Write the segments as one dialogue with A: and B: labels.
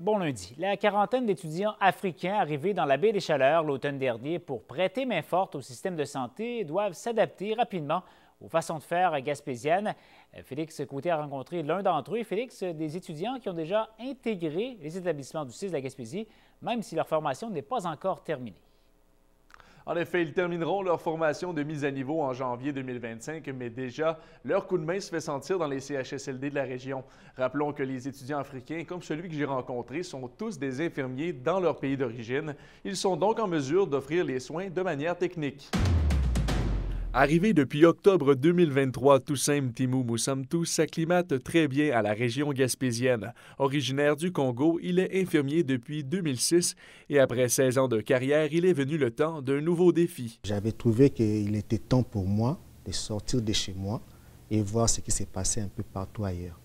A: Bon lundi. La quarantaine d'étudiants africains arrivés dans la baie des Chaleurs l'automne dernier pour prêter main forte au système de santé doivent s'adapter rapidement aux façons de faire gaspésiennes. Félix Côté a rencontré l'un d'entre eux. Félix, des étudiants qui ont déjà intégré les établissements du CIS de la Gaspésie, même si leur formation n'est pas encore terminée.
B: En effet, ils termineront leur formation de mise à niveau en janvier 2025, mais déjà, leur coup de main se fait sentir dans les CHSLD de la région. Rappelons que les étudiants africains, comme celui que j'ai rencontré, sont tous des infirmiers dans leur pays d'origine. Ils sont donc en mesure d'offrir les soins de manière technique. Arrivé depuis octobre 2023, Toussaint Mtimou Moussamtou s'acclimate très bien à la région gaspésienne. Originaire du Congo, il est infirmier depuis 2006 et après 16 ans de carrière, il est venu le temps d'un nouveau défi.
C: J'avais trouvé qu'il était temps pour moi de sortir de chez moi et voir ce qui s'est passé un peu partout ailleurs.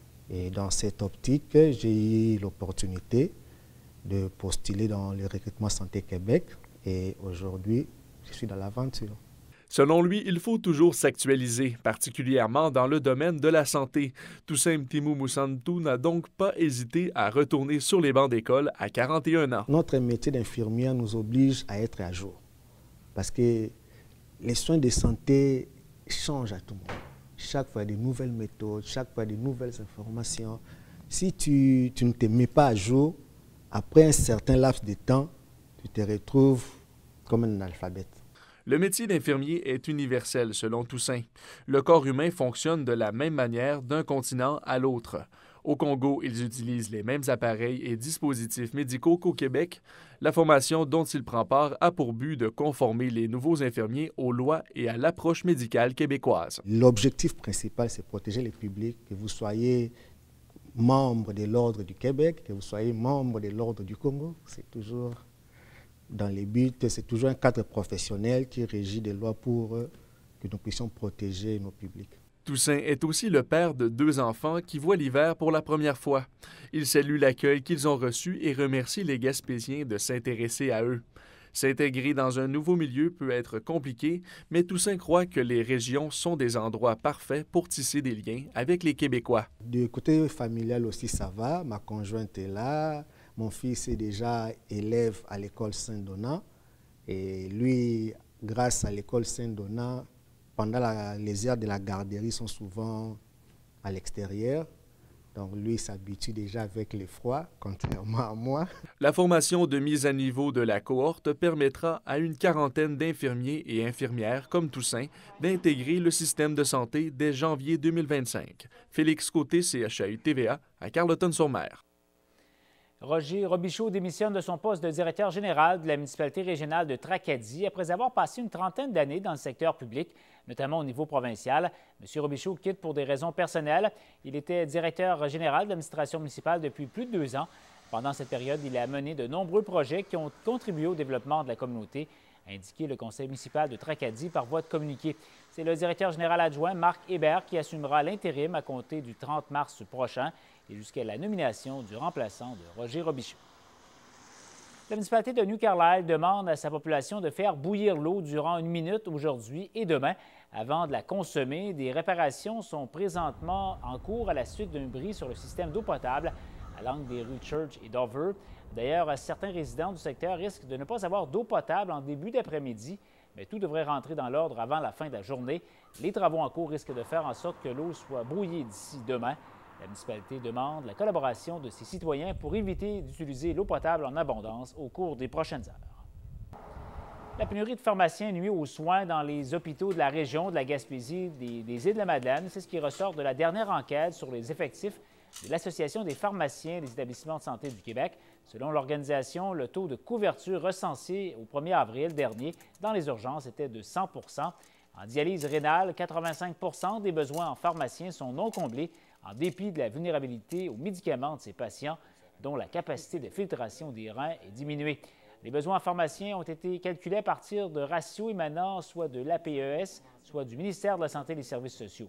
C: Et dans cette optique, j'ai eu l'opportunité de postuler dans le recrutement Santé Québec et aujourd'hui, je suis dans l'aventure.
B: Selon lui, il faut toujours s'actualiser, particulièrement dans le domaine de la santé. Toussaint Mtimou Moussamtou n'a donc pas hésité à retourner sur les bancs d'école à 41 ans.
C: Notre métier d'infirmière nous oblige à être à jour parce que les soins de santé changent à tout moment. Chaque fois, il y a des nouvelles méthodes, chaque fois, il y a des nouvelles informations. Si tu ne te mets pas à jour, après un certain laps de temps, tu te retrouves comme un analphabète.
B: Le métier d'infirmier est universel, selon Toussaint. Le corps humain fonctionne de la même manière d'un continent à l'autre. Au Congo, ils utilisent les mêmes appareils et dispositifs médicaux qu'au Québec. La formation dont il prend part a pour but de conformer les nouveaux infirmiers aux lois et à l'approche médicale québécoise.
C: L'objectif principal, c'est protéger le public, que vous soyez membre de l'Ordre du Québec, que vous soyez membre de l'Ordre du Congo. C'est toujours dans les buts, c'est toujours un cadre professionnel qui régit des lois pour que nous puissions protéger nos publics.
B: Toussaint est aussi le père de 2 enfants qui voient l'hiver pour la première fois. Il salue l'accueil qu'ils ont reçu et remercie les Gaspésiens de s'intéresser à eux. S'intégrer dans un nouveau milieu peut être compliqué, mais Toussaint croit que les régions sont des endroits parfaits pour tisser des liens avec les Québécois.
C: Du côté familial aussi, ça va. Ma conjointe est là. Mon fils est déjà élève à l'école Saint-Donat. Et lui, grâce à l'école Saint-Donat, pendant les heures de la garderie sont souvent à l'extérieur. Donc lui s'habitue déjà avec les froids, contrairement à moi.
B: La formation de mise à niveau de la cohorte permettra à une quarantaine d'infirmiers et infirmières comme Toussaint d'intégrer le système de santé dès janvier 2025. Félix Côté, CHAU TVA, à Carleton-sur-Mer.
A: Roger Robichaud démissionne de son poste de directeur général de la municipalité régionale de Tracadie après avoir passé une trentaine d'années dans le secteur public, notamment au niveau provincial. M. Robichaud quitte pour des raisons personnelles. Il était directeur général de l'administration municipale depuis plus de 2 ans. Pendant cette période, il a mené de nombreux projets qui ont contribué au développement de la communauté, a indiqué le conseil municipal de Tracadie par voie de communiqué. C'est le directeur général adjoint, Marc Hébert, qui assumera l'intérim à compter du 30 mars prochain et jusqu'à la nomination du remplaçant de Roger Robichaud. La municipalité de New Carlisle demande à sa population de faire bouillir l'eau durant 1 minute aujourd'hui et demain avant de la consommer. Des réparations sont présentement en cours à la suite d'un bris sur le système d'eau potable à l'angle des rues Church et Dover. D'ailleurs, certains résidents du secteur risquent de ne pas avoir d'eau potable en début d'après-midi, mais tout devrait rentrer dans l'ordre avant la fin de la journée. Les travaux en cours risquent de faire en sorte que l'eau soit brouillée d'ici demain. La municipalité demande la collaboration de ses citoyens pour éviter d'utiliser l'eau potable en abondance au cours des prochaines heures. La pénurie de pharmaciens nuit aux soins dans les hôpitaux de la région de la Gaspésie des Îles-de-la-Madeleine. C'est ce qui ressort de la dernière enquête sur les effectifs de l'Association des pharmaciens des établissements de santé du Québec. Selon l'organisation, le taux de couverture recensé au 1er avril dernier dans les urgences était de 100 %. En dialyse rénale, 85 des besoins en pharmaciens sont non comblés en dépit de la vulnérabilité aux médicaments de ces patients, dont la capacité de filtration des reins est diminuée. Les besoins en pharmaciens ont été calculés à partir de ratios émanant soit de l'APES, soit du ministère de la Santé et des Services sociaux.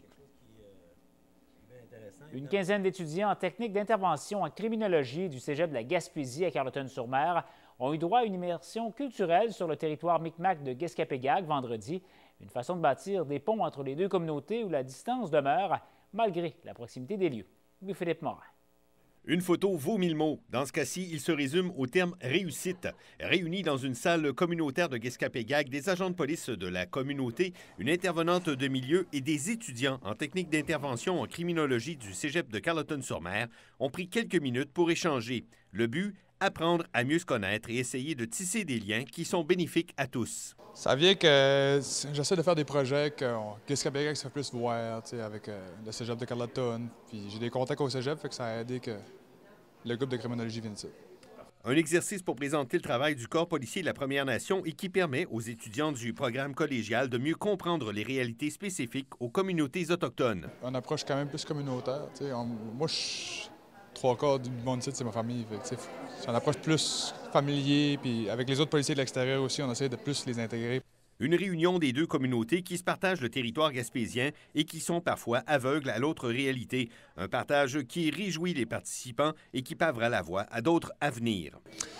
A: Une quinzaine d'étudiants en technique d'intervention en criminologie du cégep de la Gaspésie à Carleton-sur-Mer ont eu droit à une immersion culturelle sur le territoire Micmac de Guescapégac vendredi, une façon de bâtir des ponts entre les deux communautés où la distance demeure malgré la proximité des lieux. Louis-Philippe Morin.
D: Une photo vaut 1000 mots. Dans ce cas-ci, il se résume au terme « réussite ». Réunis dans une salle communautaire de Guescapégague, des agents de police de la communauté, une intervenante de milieu et des étudiants en technique d'intervention en criminologie du cégep de Carleton-sur-Mer ont pris quelques minutes pour échanger. Le but, apprendre à mieux se connaître et essayer de tisser des liens qui sont bénéfiques à tous.
E: Ça vient que j'essaie de faire des projets que Guescapégague se fait plus voir, avec le cégep de Carleton. Puis j'ai des contacts au cégep, fait que ça a aidé que le groupe de criminologie vienne ici.
D: Un exercice pour présenter le travail du corps policier de la Première Nation et qui permet aux étudiants du programme collégial de mieux comprendre les réalités spécifiques aux communautés autochtones.
E: Une approche quand même plus communautaire. Moi, trois quarts du monde ici, c'est ma famille. C'est une approche plus familier, puis avec les autres policiers de l'extérieur aussi, on essaie de plus les intégrer.
D: Une réunion des deux communautés qui se partagent le territoire gaspésien et qui sont parfois aveugles à l'autre réalité. Un partage qui réjouit les participants et qui pavera la voie à d'autres à venir.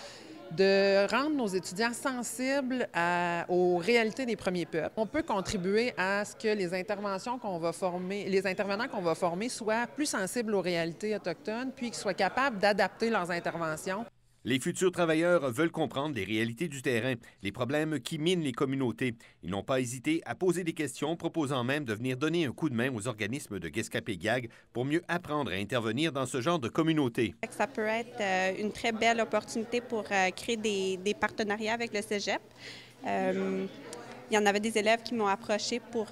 F: De rendre nos étudiants sensibles aux réalités des premiers peuples. On peut contribuer à ce que les interventions qu'on va former, les intervenants qu'on va former soient plus sensibles aux réalités autochtones, puis qu'ils soient capables d'adapter leurs interventions.
D: Les futurs travailleurs veulent comprendre les réalités du terrain, les problèmes qui minent les communautés. Ils n'ont pas hésité à poser des questions, proposant même de venir donner un coup de main aux organismes de Guescapégague pour mieux apprendre à intervenir dans ce genre de communauté.
G: Ça peut être une très belle opportunité pour créer des partenariats avec le cégep. Il y en avait des élèves qui m'ont approché pour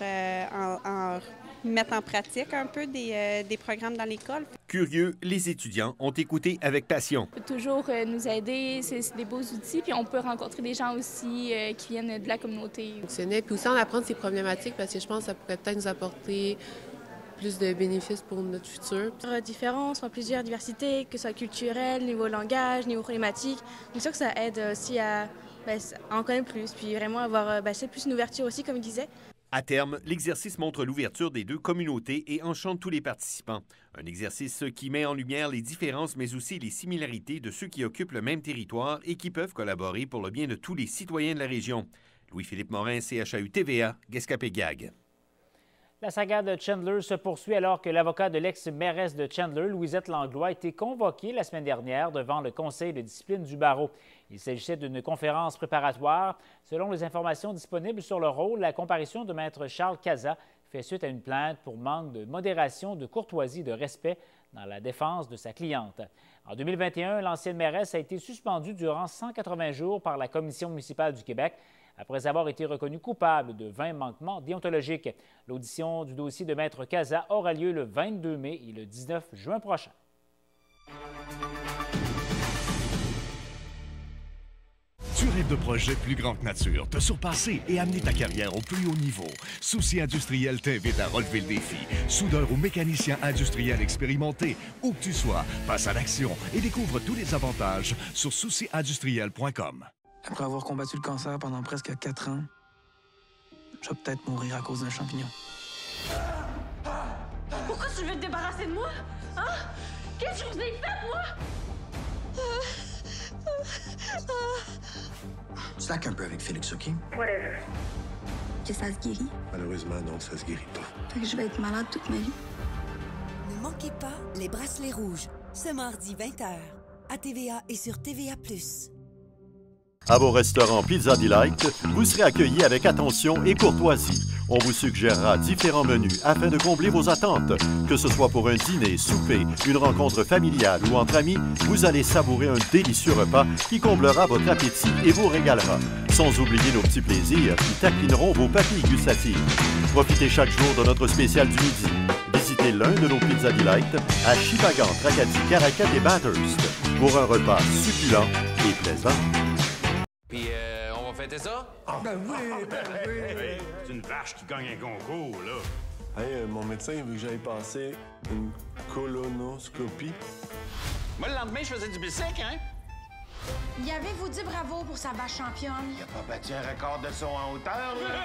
G: mettre en pratique un peu des programmes dans l'école.
D: Curieux, les étudiants ont écouté avec passion.
H: Ça peut toujours nous aider, c'est des beaux outils, puis on peut rencontrer des gens aussi qui viennent de la communauté.
I: Puis aussi en apprendre ces problématiques, parce que je pense que ça pourrait peut-être nous apporter plus de bénéfices pour notre futur.
H: Différences, plusieurs diversités, que ce soit culturel, niveau langage, niveau problématique. C'est sûr que ça aide aussi à en connaître plus, puis vraiment avoir plus une ouverture aussi, comme il disait.
D: À terme, l'exercice montre l'ouverture des deux communautés et enchante tous les participants. Un exercice qui met en lumière les différences, mais aussi les similarités de ceux qui occupent le même territoire et qui peuvent collaborer pour le bien de tous les citoyens de la région. Louis-Philippe Morin, CHAU-TVA, Guescapégague.
A: La saga de Chandler se poursuit alors que l'avocat de l'ex-mairesse de Chandler, Louisette Langlois, a été convoqué la semaine dernière devant le conseil de discipline du barreau. Il s'agissait d'une conférence préparatoire. Selon les informations disponibles sur le rôle, la comparution de maître Charles Cazat fait suite à une plainte pour manque de modération, de courtoisie et de respect dans la défense de sa cliente. En 2021, l'ancienne mairesse a été suspendue durant 180 jours par la Commission municipale du Québec après avoir été reconnue coupable de 20 manquements déontologiques. L'audition du dossier de maître Cazat aura lieu le 22 mai et le 19 juin prochain.
J: Tu rêves de projets plus grands que nature, te surpasser et amener ta carrière au plus haut niveau. Souci Industriel t'invite à relever le défi. Soudeur ou mécanicien industriel expérimenté, où que tu sois, passe à l'action et découvre tous les avantages sur souciindustriel.com.
K: Après avoir combattu le cancer pendant presque 4 ans, je vais peut-être mourir à cause d'un champignon.
L: Pourquoi tu veux te débarrasser de moi? Hein? Qu'est-ce que je vous ai fait, moi?
K: Slack un peu avec Félix, OK?
L: Whatever.
M: Que ça se guérit?
N: Malheureusement, non, ça se guérit pas.
M: Fait que je vais être malade toute ma vie.
O: Ne manquez pas les bracelets rouges, ce mardi 20h, à TVA et sur TVA+.
P: À vos restaurants Pizza Delight, vous serez accueillis avec attention et courtoisie. On vous suggérera différents menus afin de combler vos attentes. Que ce soit pour un dîner, souper, une rencontre familiale ou entre amis, vous allez savourer un délicieux repas qui comblera votre appétit et vous régalera. Sans oublier nos petits plaisirs qui taquineront vos papilles gustatives. Profitez chaque jour de notre spécial du midi. Visitez l'un de nos Pizza Delight à Shippagan, Tracadie, Caracat et Bathurst pour un repas succulent et plaisant.
Q: Puis on va fêter ça?
N: Ben oui!
J: C'est une vache qui gagne un concours, là.
N: Hey, mon médecin veut que j'aille passer une colonoscopie.
Q: Moi, le lendemain, je faisais du bicycle, hein?
L: Y avez-vous dit bravo pour sa vache championne?
R: Il a pas battu un record de saut en hauteur, là?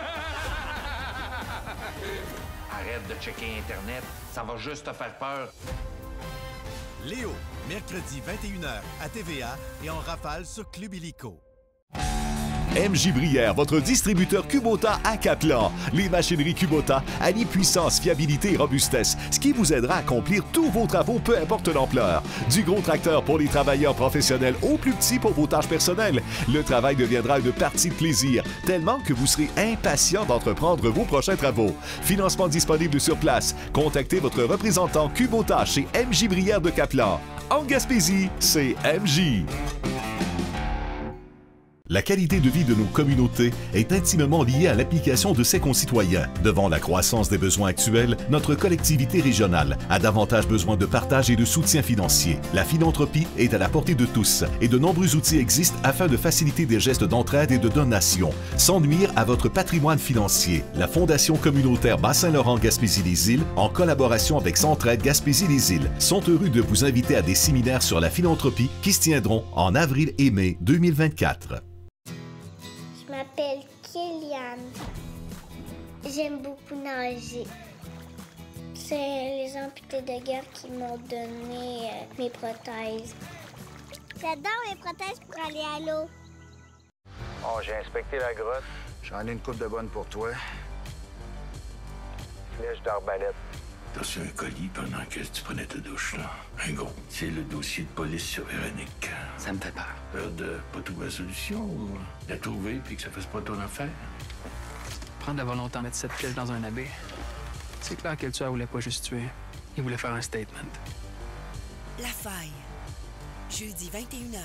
Q: Arrête de checker Internet, ça va juste te faire peur.
J: Léo, mercredi 21h à TVA et en rafale sur Club Illico. MJ Brière, votre distributeur Kubota à Cap-Lan. Les machineries Kubota allient puissance, fiabilité et robustesse, ce qui vous aidera à accomplir tous vos travaux, peu importe l'ampleur. Du gros tracteur pour les travailleurs professionnels au plus petit pour vos tâches personnelles. Le travail deviendra une partie de plaisir, tellement que vous serez impatient d'entreprendre vos prochains travaux. Financement disponible sur place. Contactez votre représentant Kubota chez MJ Brière de Cap-Lan. En Gaspésie, c'est MJ. La qualité de vie de nos communautés est intimement liée à l'application de ses concitoyens. Devant la croissance des besoins actuels, notre collectivité régionale a davantage besoin de partage et de soutien financier. La philanthropie est à la portée de tous et de nombreux outils existent afin de faciliter des gestes d'entraide et de donation, sans nuire à votre patrimoine financier. La Fondation communautaire Bas-Saint-Laurent-Gaspésie-les-Îles, en collaboration avec Centraide Gaspésie-les-Îles, sont heureux de vous inviter à des séminaires sur la philanthropie qui se tiendront en avril et mai 2024.
S: Je m'appelle Kéliane. J'aime beaucoup nager. C'est les amputés de guerre qui m'ont donné mes prothèses. J'adore mes prothèses pour aller à l'eau.
R: Oh, j'ai inspecté la grotte. J'en ai une coupe de bonne pour toi. Flèche d'arbalète.
T: T'as reçu un colis pendant que tu prenais ta douche, là. Un gros. C'est le dossier de police sur Véronique.
K: Ça me fait peur.
T: Peur de pas trouver la solution ou la trouver puis que ça fasse pas ton affaire?
K: Prendre la volonté de mettre cette flèche dans un abbé. C'est clair que le tueur voulait pas juste tuer. Il voulait faire un statement.
O: La Faille. Jeudi 21h.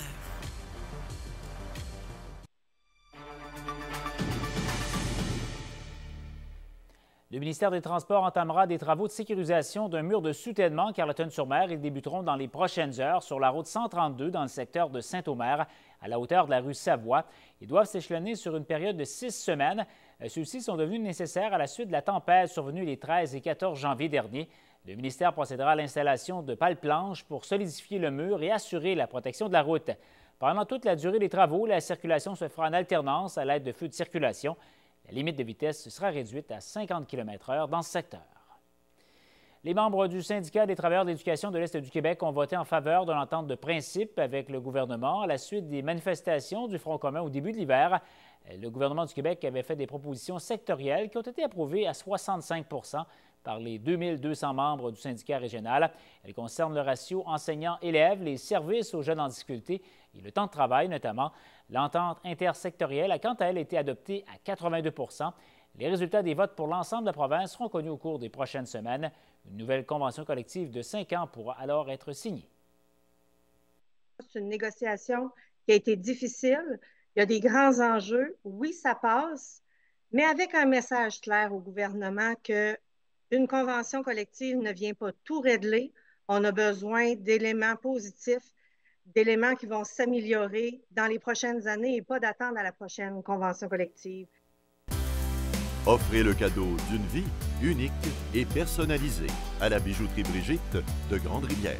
A: Le ministère des Transports entamera des travaux de sécurisation d'un mur de soutènement Carleton-sur-Mer. Ils débuteront dans les prochaines heures sur la route 132 dans le secteur de Saint-Omer, à la hauteur de la rue Savoie. Ils doivent s'échelonner sur une période de 6 semaines. Ceux-ci sont devenus nécessaires à la suite de la tempête survenue les 13 et 14 janvier dernier. Le ministère procédera à l'installation de pales planches pour solidifier le mur et assurer la protection de la route. Pendant toute la durée des travaux, la circulation se fera en alternance à l'aide de feux de circulation. La limite de vitesse sera réduite à 50 km/h dans ce secteur. Les membres du syndicat des travailleurs d'éducation de l'Est du Québec ont voté en faveur de l'entente de principe avec le gouvernement à la suite des manifestations du Front commun au début de l'hiver. Le gouvernement du Québec avait fait des propositions sectorielles qui ont été approuvées à 65 % par les 2200 membres du syndicat régional. Elles concernent le ratio enseignants-élèves, les services aux jeunes en difficulté et le temps de travail notamment. L'entente intersectorielle a quant à elle été adoptée à 82 %. Les résultats des votes pour l'ensemble de la province seront connus au cours des prochaines semaines. Une nouvelle convention collective de 5 ans pourra alors être signée.
U: C'est une négociation qui a été difficile. Il y a des grands enjeux. Oui, ça passe, mais avec un message clair au gouvernement qu'une convention collective ne vient pas tout régler. On a besoin d'éléments positifs, d'éléments qui vont s'améliorer dans les prochaines années et pas d'attendre à la prochaine convention collective.
P: Offrez le cadeau d'une vie unique et personnalisée à la bijouterie Brigitte de Grande-Rivière.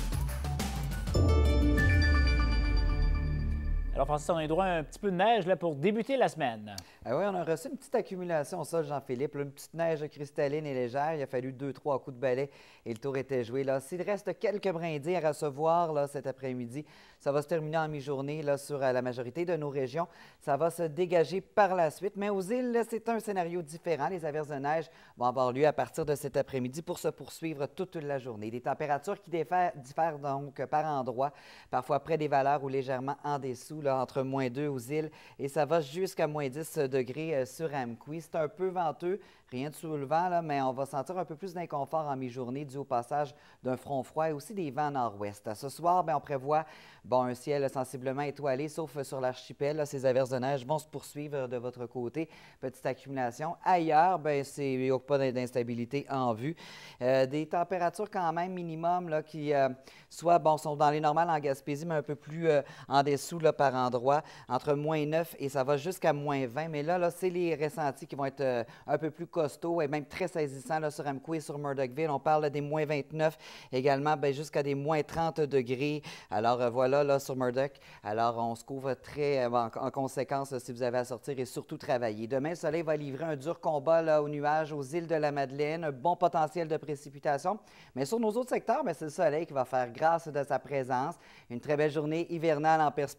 A: Alors, Francis, on a eu droit à un petit peu de neige là, pour débuter la semaine.
V: Ah oui, on a reçu une petite accumulation au sol, Jean-Philippe. Une petite neige cristalline et légère. Il a fallu 2-3 coups de balai et le tour était joué. S'il reste quelques brindilles à recevoir là, cet après-midi, ça va se terminer en mi-journée sur la majorité de nos régions. Ça va se dégager par la suite. Mais aux îles, c'est un scénario différent. Les averses de neige vont avoir lieu à partir de cet après-midi pour se poursuivre toute la journée. Des températures qui diffèrent donc par endroits, parfois près des valeurs ou légèrement en dessous, là, entre -2 aux îles. Et ça va jusqu'à -10 degrés sur Amqui. C'est un peu venteux. Rien de soulevant, là, mais on va sentir un peu plus d'inconfort en mi-journée dû au passage d'un front froid et aussi des vents nord-ouest. Ce soir, on prévoit un ciel sensiblement étoilé, sauf sur l'archipel. Ces averses de neige vont se poursuivre de votre côté. Petite accumulation. Ailleurs, il n'y a pas d'instabilité en vue. Des températures quand même minimum là, qui sont dans les normales en Gaspésie, mais un peu plus en dessous là, par endroit, entre -9 et ça va jusqu'à -20. Mais là c'est les ressentis qui vont être un peu plus costaud et même très saisissant là, sur Amqui et sur Murdochville. On parle des -29 également, jusqu'à des -30 degrés. Alors voilà, là, sur Murdoch. Alors on se couvre très en conséquence si vous avez à sortir et surtout travailler. Demain, le soleil va livrer un dur combat là, aux nuages, aux îles de la Madeleine, un bon potentiel de précipitation. Mais sur nos autres secteurs, c'est le soleil qui va faire grâce de sa présence. Une très belle journée hivernale en perspective.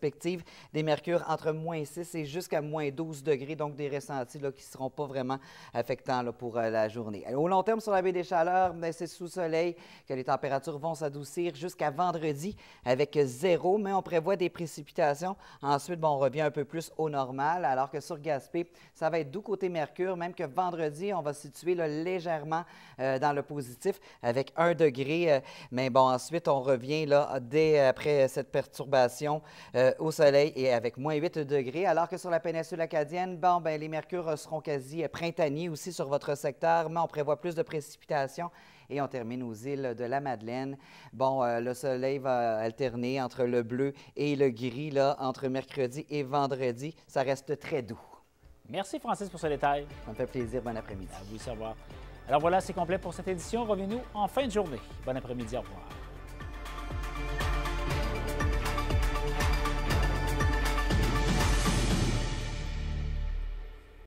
V: des mercures entre moins 6 et jusqu'à moins 12 degrés, donc des ressentis là, qui ne seront pas vraiment affectants là, pour la journée. Au long terme, sur la baie des Chaleurs, c'est sous soleil que les températures vont s'adoucir jusqu'à vendredi avec 0, mais on prévoit des précipitations. Ensuite, on revient un peu plus au normal, alors que sur Gaspé, ça va être doux côté mercure, même que vendredi, on va se situer là, légèrement dans le positif avec 1 degré. Mais bon, ensuite, on revient là, dès après cette perturbation au soleil et avec moins 8 degrés, alors que sur la péninsule acadienne, les mercures seront quasi printaniers aussi sur votre secteur, mais on prévoit plus de précipitations. Et on termine aux îles de la Madeleine. Le soleil va alterner entre le bleu et le gris là, entre mercredi et vendredi. Ça reste très doux.
A: Merci, Francis, pour ce détail.
V: Ça me fait plaisir. Bon après-midi.
A: À vous de savoir. Alors voilà, c'est complet pour cette édition. Revenez-nous en fin de journée. Bon après-midi. Au revoir.